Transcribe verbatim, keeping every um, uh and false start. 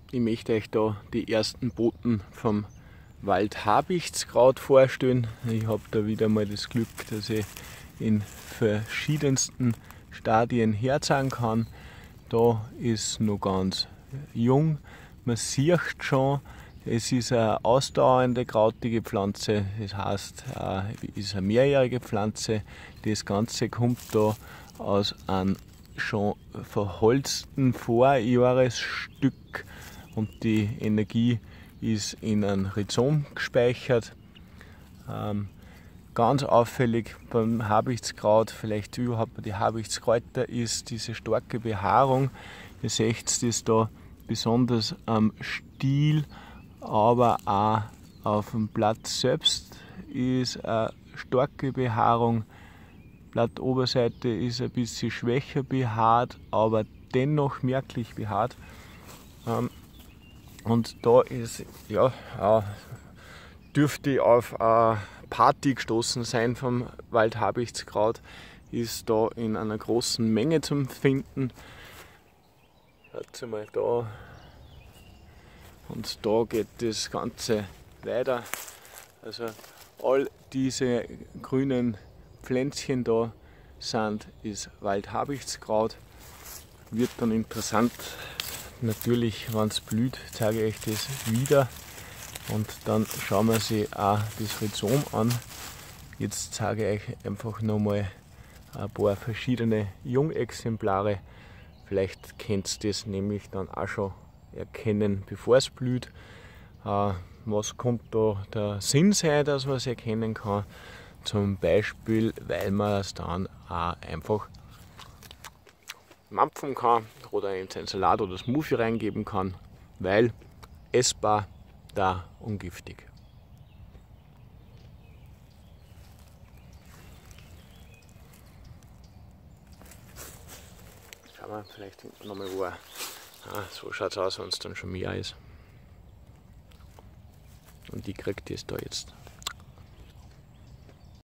Ich möchte euch da die ersten Boten vom Waldhabichtskraut vorstellen. Ich habe da wieder mal das Glück, dass ich in verschiedensten Stadien herzeigen kann. Da ist noch ganz jung. Man sieht schon, es ist eine ausdauernde krautige Pflanze. Das heißt, es ist eine mehrjährige Pflanze. Das Ganze kommt da aus einem schon verholzten Vorjahresstück und die Energie ist in einem Rhizom gespeichert. Ähm, ganz auffällig beim Habichtskraut, vielleicht überhaupt bei den Habichtskräuter, ist diese starke Behaarung. Ihr seht das da besonders am Stiel, aber auch auf dem Blatt selbst ist eine starke Behaarung. Blattoberseite ist ein bisschen schwächer behaart, aber dennoch merklich behaart. Und da ist, ja, dürfte ich auf eine Party gestoßen sein vom Waldhabichtskraut, ist da in einer großen Menge zu finden. Schaut mal da. Und da geht das Ganze weiter. Also all diese grünen Pflänzchen da sind, ist Waldhabichtskraut. Wird dann interessant, natürlich, wenn es blüht, zeige ich euch das wieder. Und dann schauen wir sich auch das Rhizom an. Jetzt zeige ich euch einfach nochmal ein paar verschiedene Jungexemplare. Vielleicht könnt ihr das nämlich dann auch schon erkennen, bevor es blüht. Was kommt da der Sinn sein, dass man es erkennen kann? Zum Beispiel, weil man es dann auch einfach mampfen kann oder in seinen Salat oder Smoothie reingeben kann, weil essbar, da ungiftig. Schauen wir vielleicht hinten nochmal wo. Ah, so schaut es aus, wenn es dann schon mehr ist. Und die kriegt das da jetzt.